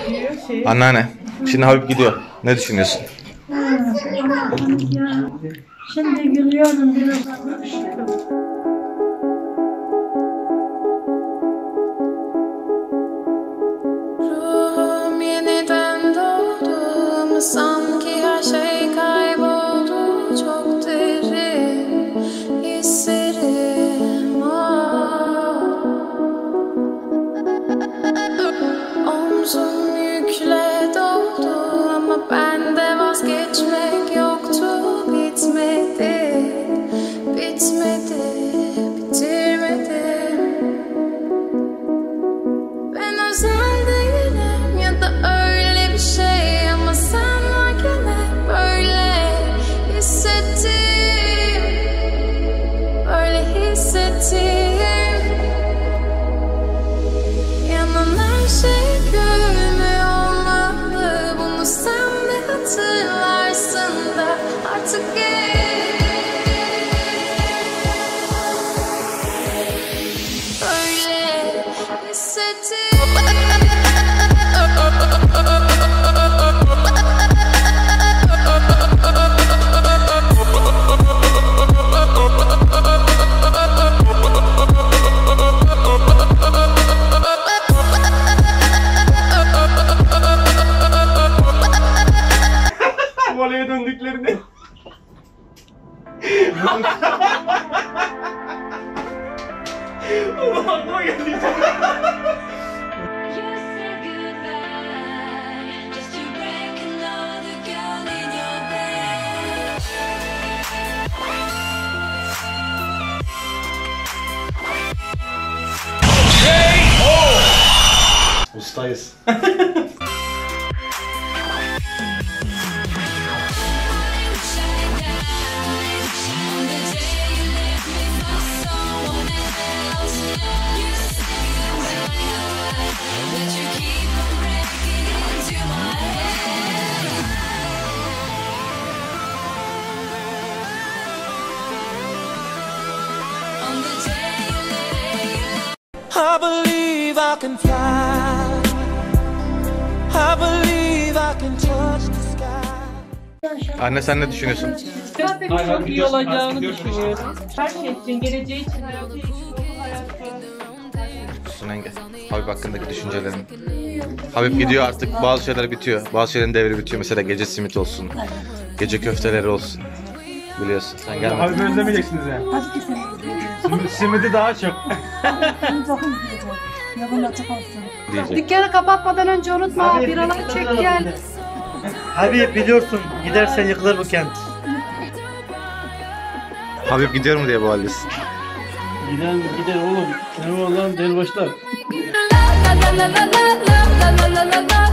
Anneanne, şimdi Habib gidiyor. Ne düşünüyorsun? Şimdi gülüyorum biraz anlamıştım. Ruhum yeniden doğdu, sanki her şey kayboldu, çok derin hislerim. Omzum yükle doldu ama bende vazgeçmek yoktu. Bitmedi, bitmedi, bitirmedim. Ben özel değilim ya da öyle bir şey, ama sen varken hep böyle hissettim, böyle hissettim. Yanan her şey görünmüyor olmalı, bunu sen de hatırlarsın da artık gel. Böyle hissettim. Voleye döndüklerini. Allah aklıma geldi. Ustayız. I believe I can fly. I believe I can touch the sky. Anne sen ne düşünüyorsun? Tabii çok iyi olacağını düşünüyorum. Her şey için, geleceği için, hayatı için, Susun Enge. Habib hakkındaki düşüncelerin. Habib gidiyor artık, bazı şeyler bitiyor. Bazı şeylerin devri bitiyor. Mesela gece simit olsun. Gece köfteleri olsun. Biliyorsun sen gelmedin. Habib'i özlemeyeceksiniz yani. Hadi kesin. Simidi daha çok. Diyecek. Dükkanı kapatmadan önce unutma, biraları çek gel. Habib biliyorsun, gidersen yıkılır bu kent. Habib gidiyor mu diye bu haldesin. Gider oğlum. Ne var lan, del başlar. La la la la la la la la la la la.